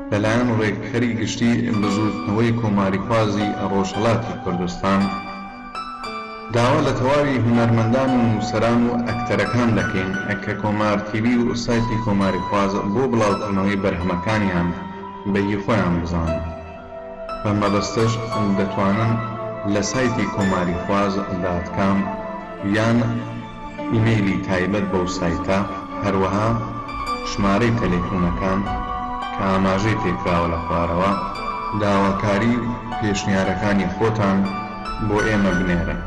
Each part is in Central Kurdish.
لەلایەن ڕێکخەری گشتی بزوتنەوەی کۆماریخوازی ڕۆژهەڵاتی کوردستان داوا لە تەواوی هونەرمەندان و نووسەران و ئەکتەرەکان دەکەین کە کۆمار تیڤی و سایتی کۆماریخواز بۆ بڵاوکردنەوەی بەرهەمەکانیان بەیی خۆیان بزانن. بە مەبەستەش دەتوانن لە سایتی کۆماریخواز.com یان ئیمەیلی تایبەت بەو سایتە، هەروەها ژمارەی تەلەفۆنەکان کە ئاماژەی پێکراوە لە خوارەوە داواکاری و پێشنیارەکانی خۆتان بۆ ئێمە بنێرن.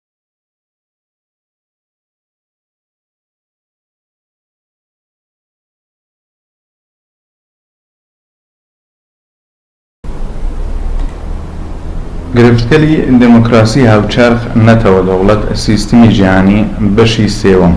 گرفتکەلی دموکراسی هاوچەرخ نەتەوە دەوڵەت سیستمی جیهانی بەشی سێوەم.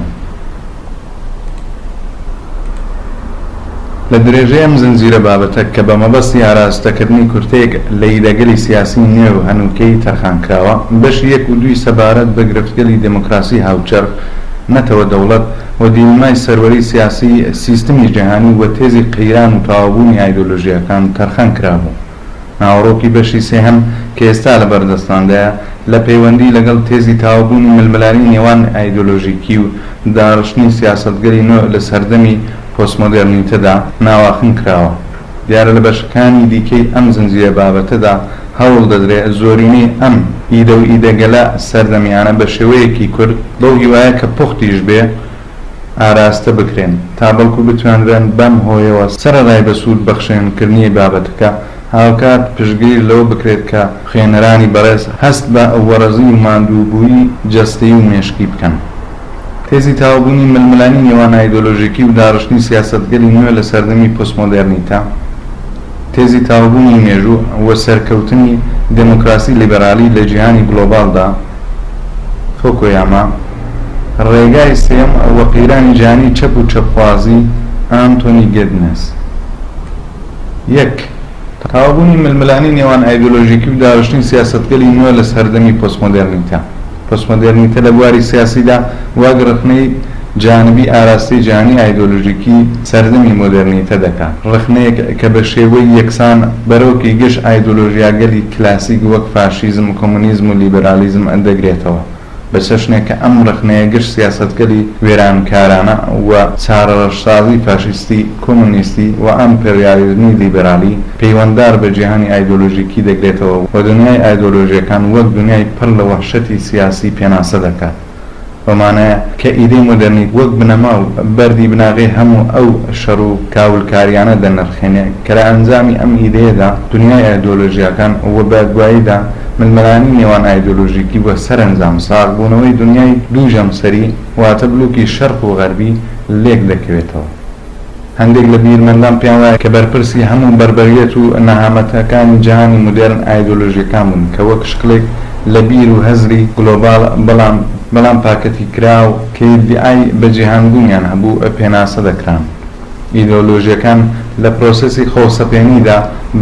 لە درێژەی ئەم زنجیرە بابەتە کە بە مەبەستی ئاراستەکردنی کورتەیەک لە ئیدەگەلی سیاسی نوێ و هەنووکەی تەرخانکراوە، بەشی 1 و 2 سەبارەت بە گرفتکەلی دموکراسی هاوچەرخ نەتەوە دەوڵەت و دیلمای سەروەری سیاسی سیستمی جیهانی و تێزی قەیران و تەواوبوونی ئایدۆلۆژیەکان تەرخان کرابوو. ناوەڕۆکی بەشی سێهەم کە ئێستا لە بەردەستاندایە لە پەیوەندی لەگەڵ تێزی تەواوبوونی ململانی نێوان ئایدۆلۆژیکی و داڕشتنی سیاسەتگەری نوێ لە سەردەمی پۆستمۆدێرنیتەدا ناواخن کراوە. دیارە لە بەشەکانی دیکەی ئەم زنجیرە بابەتەدا هەوڵ دەدرێت زۆرینەی ئەم ئیدە و ئیدەگەلە سەردەمیانە بە شێوەیەکی کورد بەو هیوایە کە پوختیش بێ ئاراستە بکرێن تا بەڵکو بتوانرێن بەم هۆیەوە سەرەڕای بە سوود بەخشێنکردنی بابەتەکە هاوکات پشتگیر لەوە بکرێت کە خوێنەرانی بەڕێز هەست بە وەرەزی ماندووبووی جەستەیی و مێشکی بکەن. تێزی تاوابوونی ململانی نێوان ئایدۆلۆژیکی و داڕشتنی سیاسەتگەری نوێ لە سەردەمی پۆستمۆدێرنیتە، تێزی تاوابوونی مێژوو و سەرکەوتنی دموکراسی لیبەرالی لە جیهانی گلۆباڵدا، فۆکۆیاما، ڕێگای سێم وە قەیرانی جیهانی چەپ و چەپخوازی ئانتۆنی گێدنەس. 1. تاوابوونی ململانی نێوان ئایدۆلۆژیکی و داڕشتنی سیاسەتگەری نوێ لە سەردەمی پۆستمۆدێرنیتە. پۆستمۆدێرنیتە لە بواری سیاسیدا وەک ڕخنەی جانبی ئاراستی جیهانی ئایدۆلۆژیکی سەردەمی مۆدێرنیتە دەکات، ڕخنەیەک کە بە شێوەی یەکسان بەرەوکی گشت ئایدۆلۆژیاگەلی کلاسیک وەک فاشیزم، کۆمونیزم و لیبەرالیزم دەگرێتەوە، بە چەشنێک کە ئەم ڕخنەیە گشت سیاسەتگەری وێرانکارانە و چارەڕەشسازی فاشیستی، کۆمونیستی و ئەمپێریالیزمی لیبەرالی پەیوەنددار بە جیهانی ئایدۆلۆژیکی دەگرێتەوە و دنیای ئایدۆلۆژیەکان وەک دنیای پڕ لە وەحشەتی سیاسی پێناسە دەکات. بەمانایە کە ئیدەی مۆدێرنیت وەک بنەما و بەردی بناغی هەموو ئەو شەڕ و کاولکاریانە دەنرخێنێت کە لە ئەنجامی ئەم ئیدەیەدا دنیای ئایدۆلۆژیەکان و بە دواییدا ململانی نێوان ئایدۆلۆژیکی وە سەرنجام ساغبوونەوەی دنیای دوو ژەمسەری واتە بلووکی شەرق و غەربی لێک دەکەوێتەوە. هەندێک لە بیرمەندان پێیان وایە کە بەرپرسی هەموو بربەریەت و نەهامەتەکانی جیهانی مودێرن ئایدۆلۆژیەکان بوون کە وەک شکڵێک لە بیر و هەزری گلۆباڵ بەڵام پاکەتی کراو کە ئیدعای بە جیهانبوونیان هەبوو پێناسە دەکران. ئیدۆلۆژیەکان لە پرۆسەسی خۆسەپێنیدا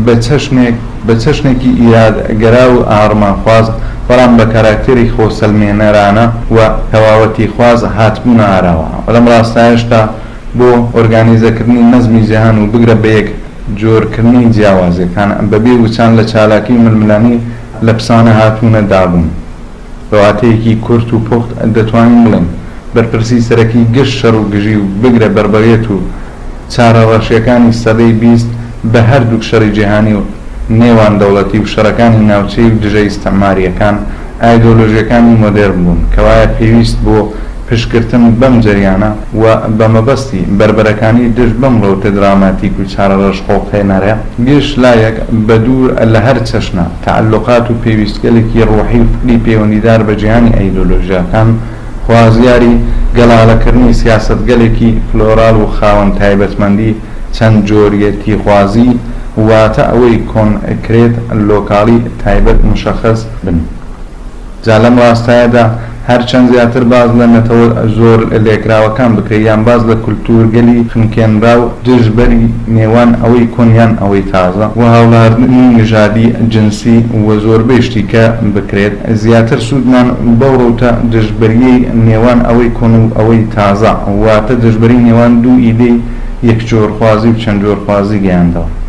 بە چەشنێکی ئیرادگەرا و ئاڕمانخواز بەڵام بە کاراکتێری خۆسەلمێنەرانە و تەواوەتی خواز هاتبوونە ئاراوە. لەم ڕاستایشدا بۆ ئۆرگانیزەکردنی نەزمی جیهان و بگرە بە یەک جۆرکردنی جیاوازیەکان بەبێ وچان لە چالاکی ململانی لە پسانە هاتوونە دابوون. بەواتەیەکی کورت و پوخت دەتوانین بڵێن بەرپرسی سەرەکی گشت شەڕ و گژی و بگرە بەربەڕێت و چارەڕەشیەکانی سەدەی 20 بە هەردووک شەڕی جیهانی و نێوان دەوڵەتی و شەڕەکانی ناوچەی و دژەی ئیستعماریەکان ئایدۆلۆژیەکانی مۆدێرن بوون کە وایە پێویست بۆ پشتگرتن بەم جەریانە و بە مەبەستی بربەرەکانی دژ بەم ڕەوتە دراماتیک و چارەڕەش خۆڵهێنەرە گشت لایەک بە دوور لە هەر چەشنە تەعەلوقات و پێویستگەلێکی ڕۆحی و فکری پەیوەندیدار بە جیهانی ئایدۆلۆژیەکان خوازیاری گەڵاڵەکردنی سیاسەتگەلێکی فلۆرال و خاوەن تایبەتمەندی چەند جۆریەتی خوازی واتە ئەوەی کۆنکرێت لۆکاڵی تایبەت مشەخەص بن. جا لەم ڕاستایەدا هەرچەند زیاتر باز لە نەتەوە زۆر لێکراوەکان بکرێت یان باز لە کولتورگەلی خنکێنرا و دژبەری نێوان ئەوەی کۆنیان ئەوەی تازە و هەوڵاردنی نژادی جنسی و زۆربەی شتیکە بکرێت، زیاتر سوودمان بەو ڕەوتە دژبەریەی نێوان ئەوەی کۆن و ئەوەی تازە واتە دژبەری نێوان دوو ئیدەی یەک جۆرخوازی و چەند جۆرخوازی گەیاندەوە.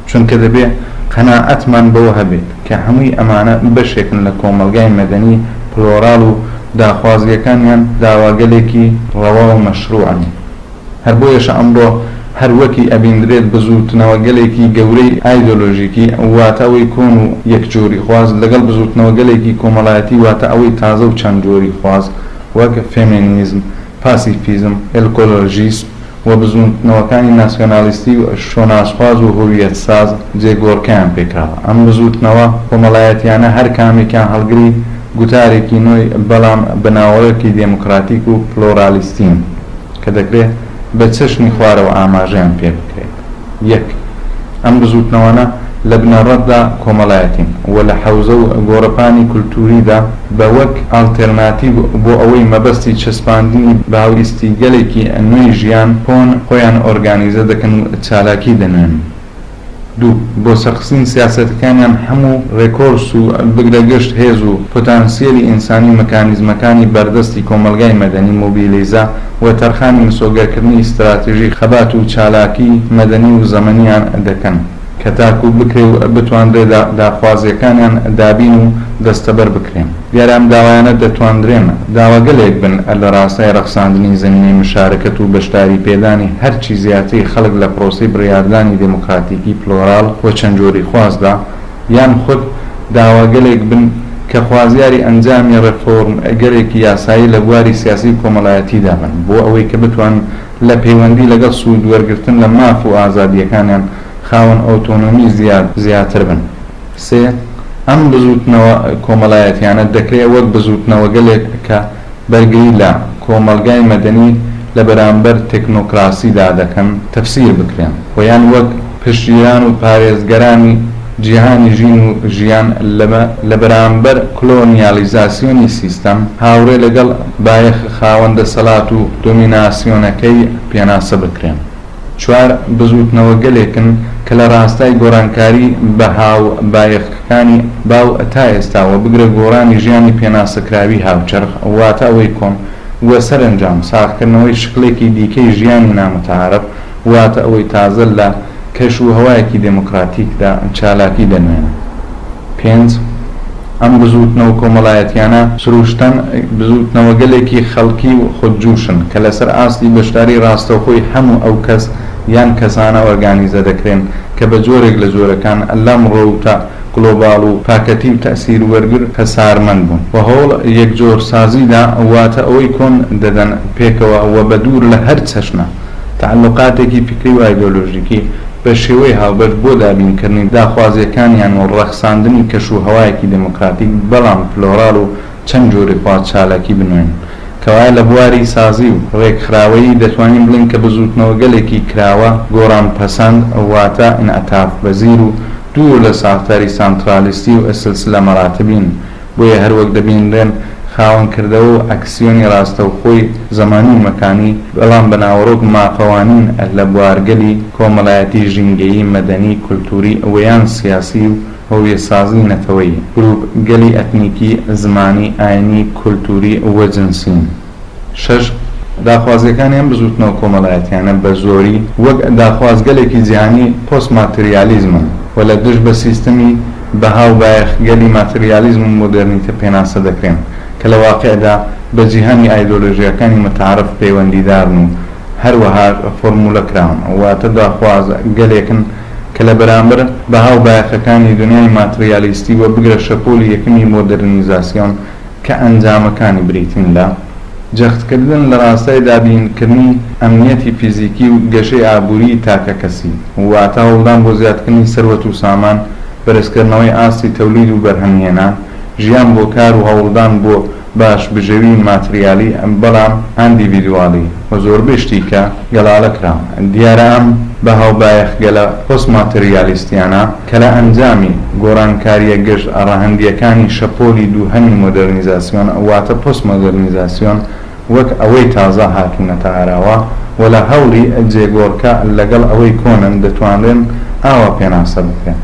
چونکە دەبێ قەناعەتمان بەوە هەبێت کە هەمووی ئەمانە بەشێکن لە کۆمەلگای مەدەنی پلۆرال و داخوازیەکانیان داواگەلێکی ڕەوا و مەشروعن. هەر بۆیەش ئەمڕۆ هەر وەکی ئەبیندرێت بزوتنەوە گەلێکی گەورەی ئایدۆلۆژیکی واتە ئەوەی کۆن و یەکجۆری خواز لەگەڵ بزوتنەوە گەلێکی کۆمەڵایەتی واتە ئەوەی تازە و چەند جۆری خواز وەک فێمینیزم، پاسیفیزم، ئێکۆلۆژیسم و بزوتنەوەکانی ناسیۆنالیستی و شۆناسخواز و هویەت ساز جێگۆڕکەیان پێکراوە. ئەم بزوتنەوە کۆمەڵایەتیانە هەر کامێکیان هەڵگری گوتارێکی نوێی بەڵام بەناوەڕێکی دێموکراتیک و پلۆرالیستین کە دەکرێت بە چەشنی خوارەوە ئاماژەیان پێ بکرێت. یەک، ئەم بزوتنەوەنە لە بنەڕەتدا کۆمەڵایەتین و لە حەوزە و گۆڕەپانی کولتوریدا بە وەک ئالتێرناتیڤ بۆ ئەوەی مەبەستی چەسپاندنی باویستی گەلێکی نوێی ژیان کۆن خۆیان ئۆرگانیزە دەکەن و چالاکی دەنوێن. دوو، بۆ سەرخستنی سیاسەتەکانیان هەموو ڕێکۆرس و بگرەگەشت هێز و پۆتانسیێلی ئینسانی مەکانیزمەکانی بەردەستی کۆمەلگای مەدەنی مۆبیلیزا و تەرخانی مسۆگەرکردنی ئیستراتیژی خەبات و چالاکی مەدەنی و زەمەنیان دەکەن کە تاکو بکرێ و بتواندرێت داخوازیەکانیان دابین و دەستەبەر بکرێن. دیارە ئەم داوایانە دەتواندرێن داواگەلێک بن لە ڕاستای ڕەخساندنی زمینەی مشارەکەت و بەشداری پێدانی هەرچی زیاتری خەڵک لە پرۆسەی بڕیاردانی دموکراتیکی پلۆرال و چەند جۆری خوازدا، یان خود داواگەلێک بن کە خوازیاری ئەنجامی ڕێفۆرمگەرێکی یاسایی لە بواری سیاسی کۆمەڵایەتیدا بن بۆ ئەوەی کە بتوان لە پەیوەندی لەگەڵ سوود وەرگرتن لە ماف و ئازادیەکانیان خاوەن ئۆتۆنۆمی زیاتر بن. سێ، ئەم بزوتنەوە کۆمەڵایەتیانە دەکرێت وەک بزوتنەوە گەلێک کە بەرگری لە کۆمەلگای مەدەنی لە بەرامبەر تێکنۆکراسیدا دەکەن تەفسیر بکرێن و یان وەک پشتگیران و پارێزگەرانی جیهانی ژین و ژیان لە بەرامبەر کلۆنیالیزاسیۆنی سیستەم هاوڕێ لەگەڵ بایەخ خاوەندە سەڵات و دۆمیناسیۆنەکەی پێناسە بکرێن. چوار، بزوتنەوە گەلێکن کە لە ڕاستای گۆڕانکاری بە هاو بایەخەکانی باو تا ئێستاوە بگرە گۆڕانی ژیانی پێناسەکراوی هاوچەرخ واتە ئەوەی کۆن وە سەرنجام ساختکردنەوەی شکلێکی دیکەی ژیانی نامەتەعارەف واتە ئەوەی تازە لە کەش و هەوایەکی دموکراتیکدا چالاکی دەنوێنە. پێنج، ئەم بزوتنەوە کۆمەڵایەتیانە سروشتن بزوتنەوە گەلێکی خەڵکی و خودجوشن کە لەسەر ئاستی بەشداری ڕاستەوخۆی هەموو ئەو کەس یان کەسانە ئۆرگانیزە دەکرێن کە بە جۆرێک لە جۆرەکان لەم ڕۆوتە گلۆباڵ و پاکەتی و تەسیر وەرگر کە سارمەند بوون و هەوڵ یەکجۆر سازیدا واتە ئەوەی کۆن دەدەن پێکەوە و بە دوور لە هەر چەشنە تعلقاتێکی فکری و ئایدۆلۆژیکی بە شێوەی هاوبەش بۆ دابینکردنی داخوازیەکانیان و ڕەخساندنی کەش و هەوایەکی دموکراتیک بەڵام پلۆرال و چەند جۆری خواز چالاکی بنوێن کەوایە لە بواری سازی و ڕێکخراوەیی دەتوانین بڵین کە بزوتنەوە گەلێکی کراوە گۆڕان پەسەند واتە ئینعتاف پەزیر و دوور لە ساختاری سانترالیستی و سلسلە مەراتبین بۆیە هەروەک دەبینرێن خاوەنکردەوە و ئەکسیۆنی ڕاستەوخۆی زەمانی و مەکانی بەڵام بەناوەڕۆک ماقەوانین لە بوارگەلی کۆمەڵایەتی ژینگەیی مەدەنی کولتوری ئەوەیان سیاسی و هەویەتسازی نەتەوەی گروپ گەلی ئەتنیکی زمانی ئاینی کولتوری وە جنسین. شەش، داخوازیەکانیان بزوتنەوە کۆمەڵایەتیانە بە زۆری وەک داخوازگەلێکی جیهانی پۆست ماتریالیزمن و لە دژ بە سیستەمی بەهاو بایەخگەلی ماتریالیزم و مۆدرنیتە پێناسە دەکرێن کە لە واقعدا بە جیهانی ئایدۆلۆژیەکانی متعارف پەیوەندیدارن و هەروەها فۆرمولە کراون واتە داخواز گەلێکن کە لە بەرامبەر بەهاو بایەخەکانی دنیای ماتریالیستی و بگرە شەپۆلی یەکەمی مۆدرنیزاسیۆن کە ئەنجامەکانی بریتین لە جەختکردن لە ڕاستای دابینکردنی ئەمنیەتی فیزیکی و گەشەی ئابووری تاکە کەسی واتە هەوڵدان بۆ زیادکردنی سەروەت و سامان بەرزکردنەوەی ئاستی تەولید و بەرهەمهێنان ژیان بۆ کار و هەوڵدان بۆ باش بژێوی ماتریالی بەڵام ئەندیڤیدواڵی و زۆربەی شتی کە گەڵالە کراون. دیارە ئەم بە هاوبایەخگەلە پۆست ماتریالیستیانە کە لە ئەنجامی گۆڕانکاریە گەشت ڕاهەندیەکانی شەپۆلی دووهەمی مۆدرنیزاسیۆن واتە پۆست مۆدرنیزاسیۆن وەک ئەوەی تازە هاتوونەتە ئاراوە و لە هەوڵی جێگۆڕکە لەگەڵ ئەوەی کۆنن دەتوانرێن ئاوا پێناسە بکرێن.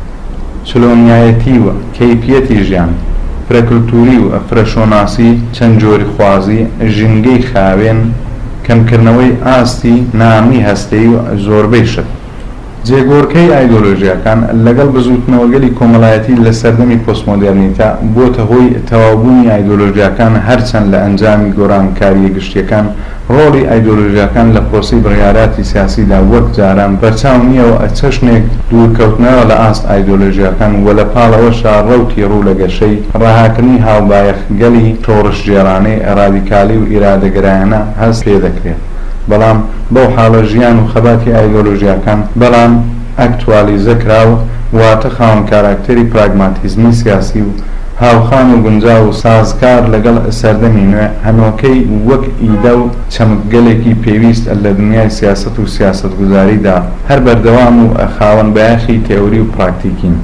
چلۆنیایەتی و کەیفیەتی ژیان، فرەکولتوری و فرەشۆناسی چەند جۆری خوازی، ژینگەی خاوێن، کەمکردنەوەی ئاستی نامی هەستەی و زۆربەی شت. جێگۆڕکەی ئایدۆلۆژیاکان لەگەڵ بزوتنەوەگەلی کۆمەڵایەتی لە سەردەمی پۆستمۆدێرنیتا بۆتە هۆی تەواوبوونی ئایدۆلۆژیاکان هەرچەند لە ئەنجامی گۆڕانکاریە گشتیەکان ڕۆڵی ئایدۆلۆژیاکان لە پرۆسەی بڕیاراتی سیاسیدا وەک جاران بەرچاو نییەوە چەشنێک دوورکەوتنەوە لە ئاست ئایدۆلۆژیاکان و لە پاڵەوەشا ڕەوتی ڕوو لە گەشەی ڕاهاکردنی هاوبایەخگەلی تۆڕشجێڕانەی ڕادیکالی و ئیرادەگرایانە هەست پێ دەکرێت. بەڵام بەو حاڵە ژیان و خەباتی ئایدۆلۆژیاکان بەڵام ئەکتوالیزە کراوە واتە خاوەن کاراکتەری پراگماتیزمی سیاسی و هاوخان و گونجاو و سازکار لەگەڵ سەردەمی نوێ هەنۆکەی وەک ئیدە و چەمکگەلێکی پێویست لە دنیای سیاست و سیاستگوزاریدا هەر بەردەوام و خاوەن بەیاخی تێوری و پراکتیکین.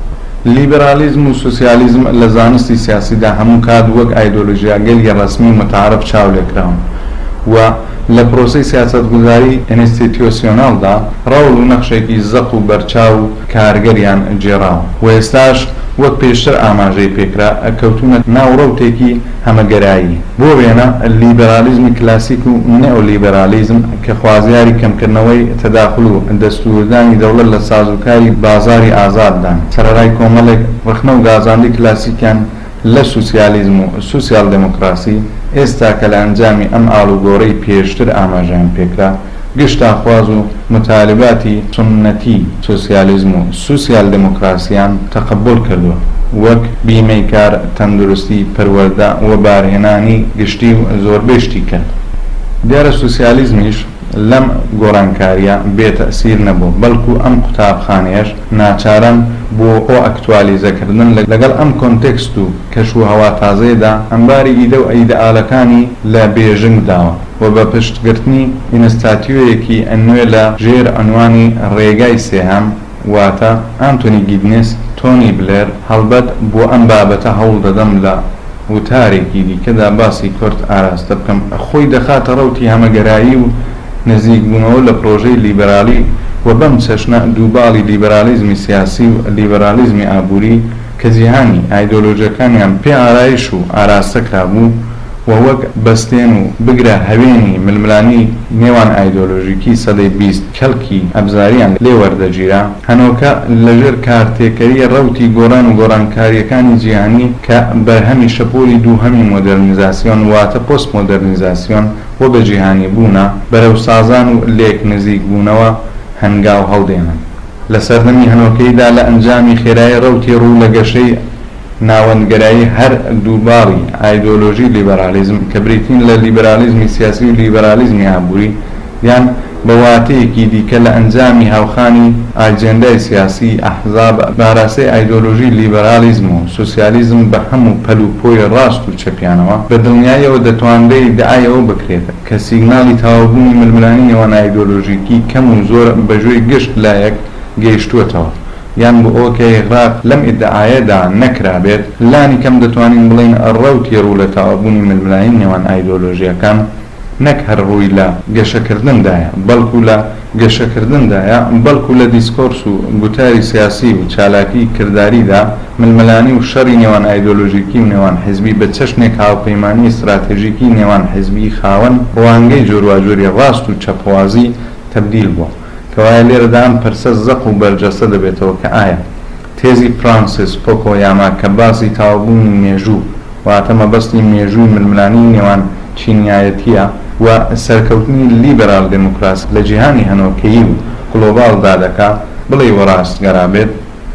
لیبرالیزم و سوسیالیزم لە زانستی سیاسیدا هەموو کات وەک ئایدۆلۆژیاگەلی ڕەسمی متعارف چاو لێکراون و لە پرۆسەی سیاسەتگوزاری ئینستیتیۆسیۆناڵدا ڕەوڵ و نەخشێکی زەق و بەرچاو و کارگەریان جێراوە و ئێستاش وەک پێشتر ئاماژەی پێکرا ئەکەوتونە ناوڕەوتێکی هەمەگەرایی. بۆ وێنە لیبرالیزمی کلاسیک و نێئۆلیبرالیزم کە خوازیاری کەمکردنەوەی تەداخل و دەستوردانی دەوڵەت لە سازوکاری بازاری ئازاددان سەرەڕای کۆمەڵێک ڕخنە و گازاندی کلاسیکیان لە سوسیالیزم و سوسیال دموکراسی ئێستا کە لە ئەنجامی ئەم ئاڵوگۆڕەی پێشتر ئاماژیان پێکرا گشتاخواز و متالباتی سنەتی سوسیالیزم و سوسیال دموکراسیان تەقبول کردووە وەک بیمەی کار، تەندروستی، پەروەردە و بارهێنانی گشتی و زۆربەشتی کرد. دیارە سوسیالیزمیش لەم گۆڕانکاریە بێتەسیر نەبوو بەڵکو ئەم قوتابخانەیەش ناچارن بۆ ئەو ئەکتوالیزەکردن لەگەڵ ئەم کۆنتێکست و کەش و هەوا تازەیەدا ئەمباری ئیدە و ئەیدەئالەکانی لە بێژنگ داوە و بە پشتگرتنی ئینستاتیۆیەکی نوێ لە ژێر عنوانی ڕێگای سێهەم واتە ئانتۆنی گیدنس تۆنی بلێر هەڵبەت بۆ ئەم بابەتە هەوڵ دەدەم لە وتارێکی دیکەدا باسی کورت ئاراستە بکەم خۆی دەخاتە ڕەوتی هەمەگەرایی و نزیکبوونەوە لە پرۆژەی لیبرالی و بەم چەشنە دووباڵی لیبرالیزمی سیاسی و لیبرالیزمی ئابووری کە جیهانی ئایدۆلۆژیەکانیان پێ ئارایش و ئاراستە کرابوو و وەک بەستێن و بگرە هەوێنی ململانی نێوان ئایدۆلۆژیکی سەدەی 20 کەڵکی ئەبزاریان لێ وەردەگیرا هەنۆکە لەژێر کارتێکەری ڕەوتی گۆڕان و گۆڕانکاریەکانی جیهانی کە بەرهەمی شەپۆلی دووهەمی مۆدرنیزاسیۆن واتە پۆست مۆدرنیزاسیۆن و بە جیهانی بوونە بەرەو سازان و لێک نزیک بوونەوە هەنگاو هەڵدێنن. لە سەردەمی هەنۆکەیدا لە ئەنجامی خێرایی ڕەوتی ڕوو لە گەشەی ناوەندگەرایی هەر دووباڵی ئایدۆلۆژی لیبرالیزم کە بریتین لە لیبرالیزمی سیاسی و لیبرالیزمی ئابووری یان بە واتەیەکی دیکە لە ئەنجامی هاوخانی ئاجێندای سیاسی ئەحزاب باراستەی ئایدۆلۆژی لیبرالیزم و سوسیالیزم بە هەموو پەلوپۆی ڕاست و چەپیانەوە بە دڵنیاییەوە دەتوانرێت دعایەوە بکرێت کە سیگناڵی تەواوبوونی ململانی نێوان ئایدۆلۆژیکی کەم و زۆر بەژێی گشت لایەک گەیشتووەتەوە یان بۆ ئەوکە ئیغراق لەم ئیدعایەدا نەکرابێت لانی کەم دەتوانین بڵین ڕەوتی ڕوو لە تەواوبوونی ململانی نێوان ئایدۆلۆژیەکان نەک هەر ڕووی لە گەشەکردندایە بەڵکو لە گەشەکردندایە بەڵکو لە دیسکۆرس و گوتاری سیاسی و چالاکی کرداریدا ململانی و شەڕی نێوان ئایدۆلۆژیکی و نێوان حیزبی بە چەشنێک هاوپەیمانی استراتێژیکی نێوان حیزبی خاوەن ڕوانگەی جۆرواجۆری ڕاست و چەپوازی تەبدیل بووە کەوایە لێرەدا ئەم پرسە زەق و بەرجەسە دەبێتەوە کە ئایا تێزی فرانسیس فۆکۆیاما کە باسی تەواوبوونی مێژوو واتە مەبەستی مێژووی ململانی نێوان چینیایەتیە و سەرکەوتنی لیبرال دموکراسی لە جیهانی هەنۆکەیی و گلۆباڵدا دەکات بڵێ وەڕاستگەرا بێت؟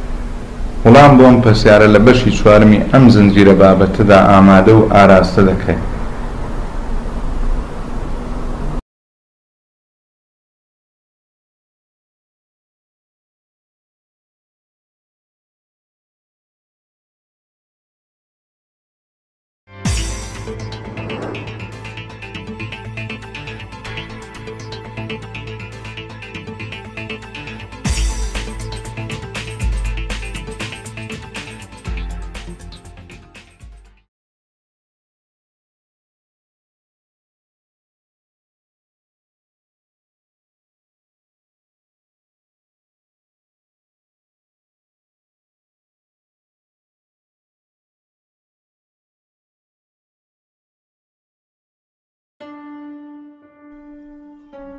وەڵام بۆ ئەم پرسیارە لە بەشی چوارمی ئەم زنجیرە بابەتەدا ئامادە و ئاراستە دەکرێت.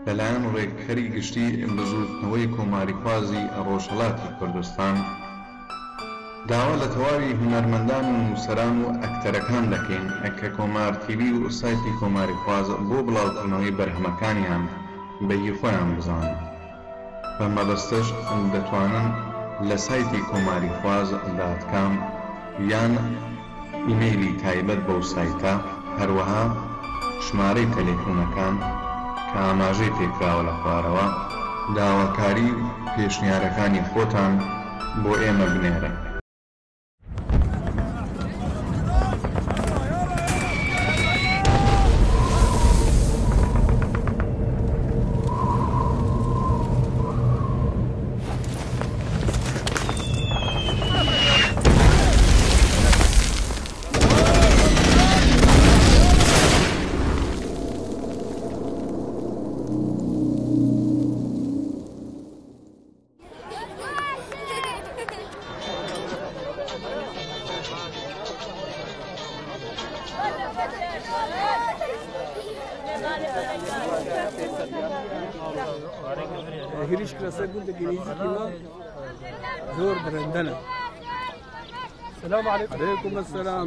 لەلایەن ڕێکخەری گشتی بزوتنەوەی کۆماریخوازی ڕۆژهەڵاتی کوردستان داوا لە تەواوی هونەرمەندان و نووسەران و ئەکتەرەکان دەکەین کە کۆمار تیڤی و سایتی کۆماریخواز بۆ بڵاوکردنەوەی بەرهەمەکانیان بەیی خۆیان بزانن. بە مەبەستەش دەتوانن لە سایتی کۆماریخواز.com یان ئیمەیلی تایبەت بەو سایتە، هەروەها ژمارەی تەلەفۆنەکان کە ئاماژەی پێکراوە لە خوارەوە داواکاری و پێشنیارەکانی خۆتان بۆ ئێمە بنێرن. هریش کراسه بود گریزی کلا زور برندنه. السلام عليكم. عليكم السلام.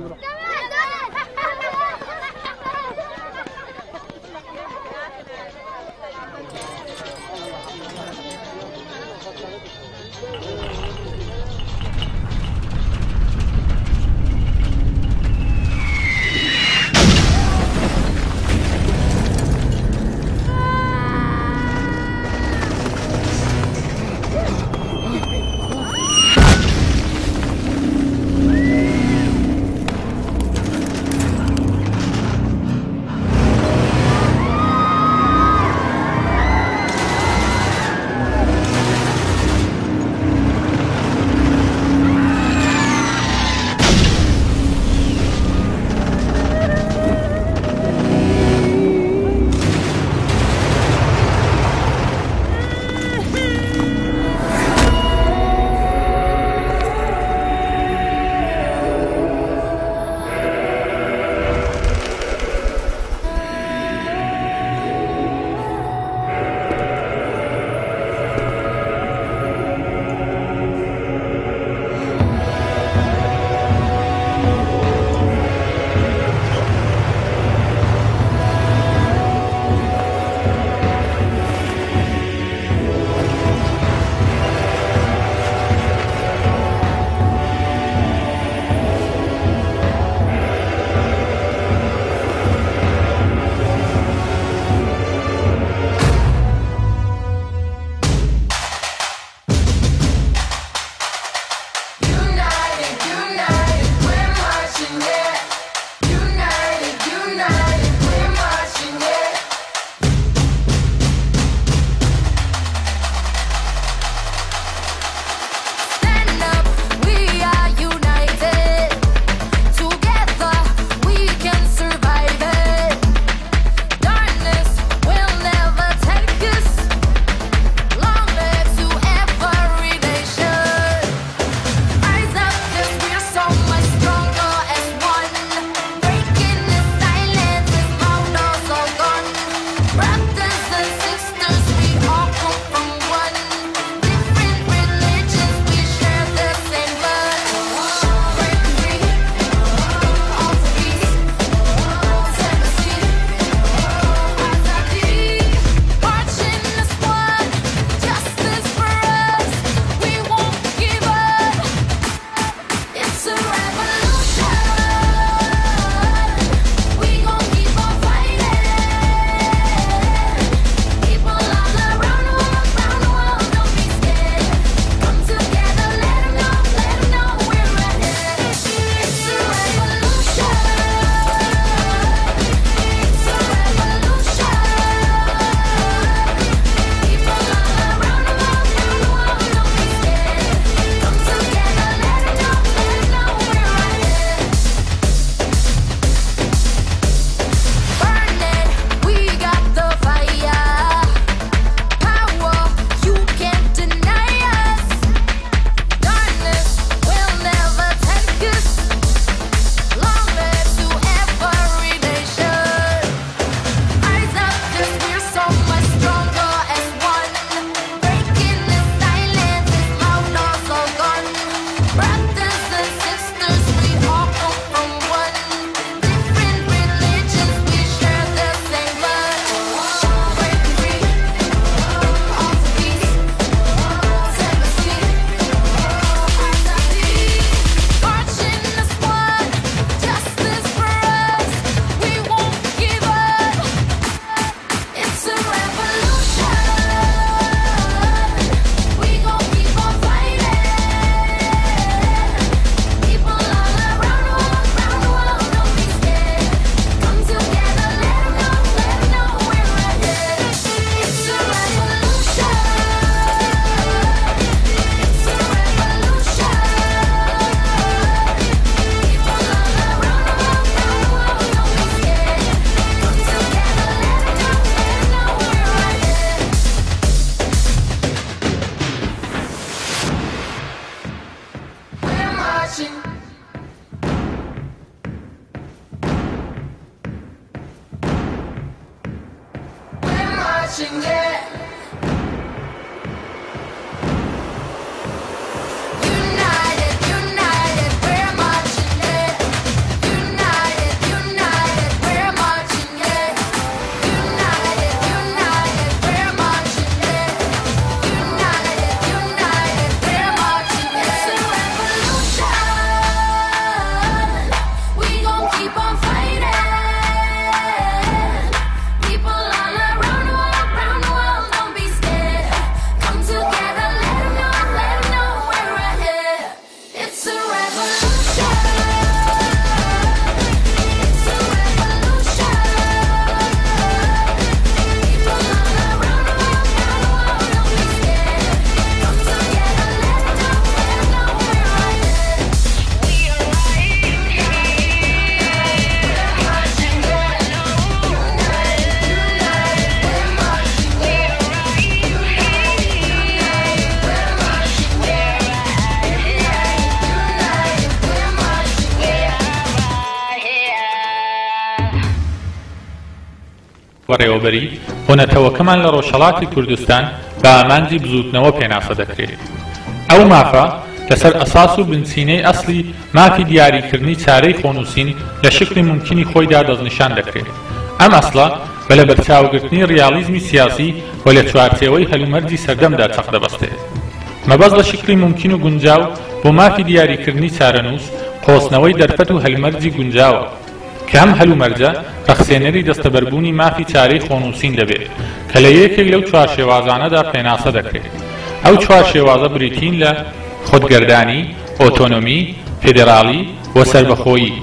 marching. We're marching, yeah. United, united, we're marching, yeah. United, united, we're marching, yeah. United, united, we're marching, yeah. United, united, we're marching, yeah. It's a revolution. We gon' keep on fighting. People all around the world, don't be scared. Come together, let 'em know we're ahead. It's a revolution. It's a revolution. People all around the world, don't be scared. Come together, let 'em know we're ahead. We are right here. We're marching, yeah. United, united, we're marching, yeah. United, we're marching, yeah. United, we're marching, بەڕێوەبەری بۆنەتەوەکەمان لە ڕۆژهەڵاتی کوردستان بە ئامانجی بزوتنەوە پێناسە دەکرێت. ئەو مافە لەسەر ئەساس و بنچینەی ئەسڵی مافی دیاریکردنی چارەی خۆنووسین لە شکلی ممکنی خۆیدا دەستنیشان دەکرێت. ئەم ئەسڵە بە لە بەرچاوگرتنی ڕیالیزمی سیاسی و لە چوارچێوەی هەلومەرجی سەردەمدا چەق دەبەستێت. مەبەست لە شکلی ممکن و گونجاو بۆ مافی دیاریکردنی چارەنووس قۆسنەوەی دەرفەت و هەلومەرجی گونجاوە کە ئەم هەلومەرجە ڕەخسێنەری دەستەبەربوونی مافی چارەی خۆنووسین دەبێت کە لە یەکێک لەو چوار شێوازانەدا پێناسە دەکرێت. ئەو چوار شێوازە بریتین لە خۆدگەردانی، ئۆتۆنۆمی، فێدراڵی و سەربەخۆیی.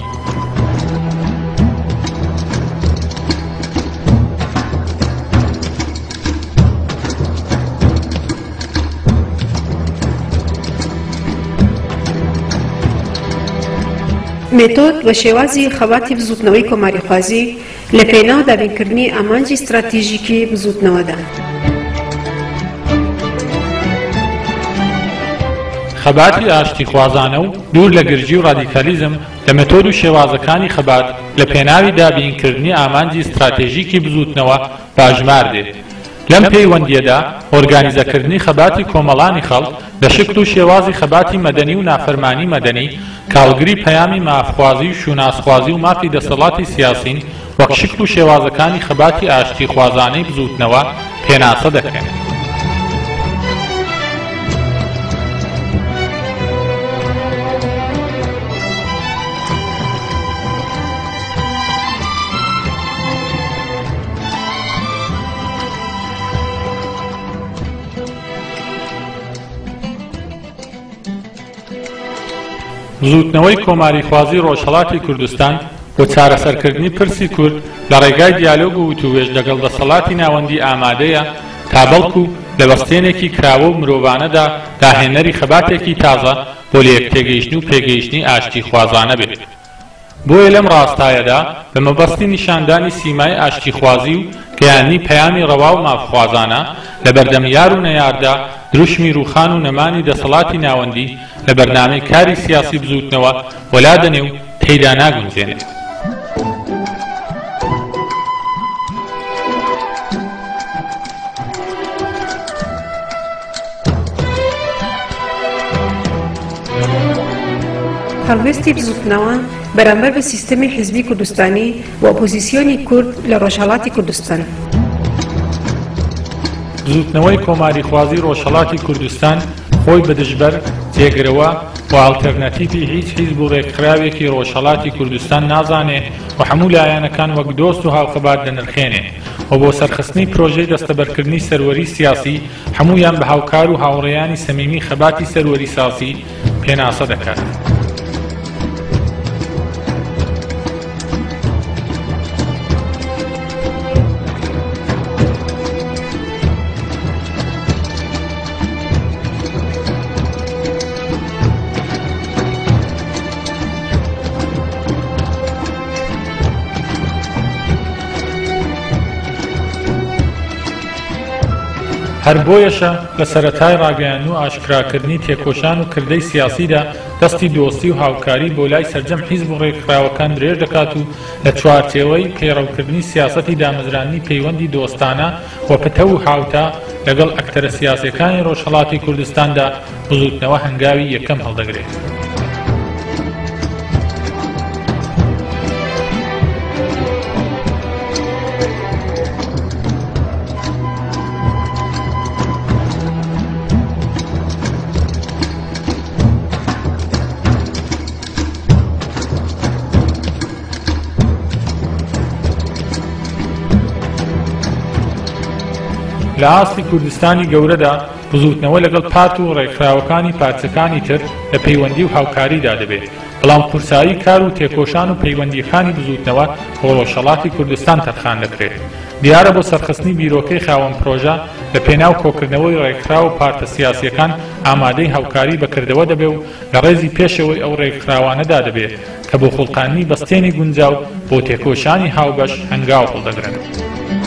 مێتۆد و شێوازی خەواتی بزوتنەوەی کۆماریخوازی لە پێناو دابینکردنی ئامانجی استراتیژیکی بزوتنەوەدا. خەباتی ئاشتی خوازانە و دوور لە گرژی و ڕادیکالیزم لە مێتۆد و شێوازەکانی خەبات لە پێناوی دابینکردنی ئامانجی استراتیژیکی بزوتنەوە باژمار دێت. لەم پەیوەندیەدا ئۆرگانیزەکردنی خەباتی کۆمەڵانی خەڵک لە شکل و شێوازی خەباتی مەدەنی و نافەرمانی مەدەنی کاڵگری پەیامی مافخوازی و شوناسخوازی و مافی دەسەڵاتی سیاسین وەک شکل و شێوازەکانی خەباتی ئاشتی خوازانەی بزوتنەوە پێناسە دەکەن. بزوتنەوەی کۆماریخوازی ڕۆژهەڵاتی کوردستان بۆ چارەسەرکردنی پرسی کورد لە ڕێگای دیالۆگ و وتووێژ لەگەڵ دەسەڵاتی ناوەندی ئامادەیە تا بەڵکو لە بەستێنێکی کراوە و مرۆڤانەدا داهێنەری خەباتێکی تازە بۆ لە یەکتێگەیشتن و پێگەیشتنی ئاشتی خوازانە بێت. بۆیە لەم ڕاستایەدا بە مەبەستی نیشاندانی سیمای ئاشتی خوازی و گەیاندنی پەیامی ڕەوا و مافخوازانە لە بەردەم یار و نەیاردا دروشمی ڕووخان و نەمانی دەسەڵاتی ناوەندی لە بەرنامەی کاری سیاسی بزوتنەوە وەلادەنێ و تێیدا ناگونجێنێت. هەڵوێستی بزوتنەوە بەرامبەر بە سیستەمی حیزبی کوردستانی و ئۆپۆزیسیۆنی کورد لە ڕۆژهەڵاتی کوردستان. بزوتنەوەی کۆماریخوازی ڕۆژهەڵاتی کوردستان خۆی بە دژبەر جێگرەوە و ئالتەرنەتیڤی هیچ حیزب و ڕێکخراوێکی ڕۆژهەڵاتی کوردستان نازانێ و هەموو لایەنەکان وەک دۆست و هاوخەبات دەنرخێنێ و بۆ سەرخستنی پرۆژەی دەستەبەرکردنی سەروەری سیاسی هەموویان بە هاوکار و هاوڕێیانی سەمیمی خەباتی سەروەری سیاسی پێناسە دەکات. هەر بۆیەشە لە سەرەتای ڕاگەیان و ئاشکراکردنی تێکۆشان و کردەی سیاسیدا دەستی دۆستی و هاوکاری بۆ لای سەرجەم حیزب و ڕێکخراوەکان درێژ دەکات و لە چوارچێوەی پێڕەوکردنی سیاسەتی دامەزرانی پەیوەندی دۆستانە و پتە و هاوتا لەگەڵ ئەکتەرە سیاسیەکانی ڕۆژهەڵاتی کوردستاندا بزوتنەوە هەنگاوی یەکەم هەڵدەگرێت. لە ئاستی کوردستانی گەورەدا بزوتنەوە لەگەڵ پات و ڕێکخراوەکانی پارچەکانی تر لە پەیوەندی و هاوکاریدا دەبێت، بەڵام قورسایی کار و تێکۆشان و پەیوەندیەکانی بزوتنەوە بۆ ڕۆژهەڵاتی کوردستان تەرخان دەکرێت. دیارە بۆ سەرخستنی بیرۆکەی خاوەن پرۆژە لە پێناو کۆکردنەوەی ڕێکخراو و پارتە سیاسیەکان ئامادەی هاوکاری بەکردەوە دەبێت و لە ڕێزی پێشەوەی ئەو ڕێکخراوانەدا دەبێت کە بۆ خوڵقاندنی بەستێنی گونجاو بۆ تێکۆشانی هاوبەش هەنگاو هەڵدەگرن.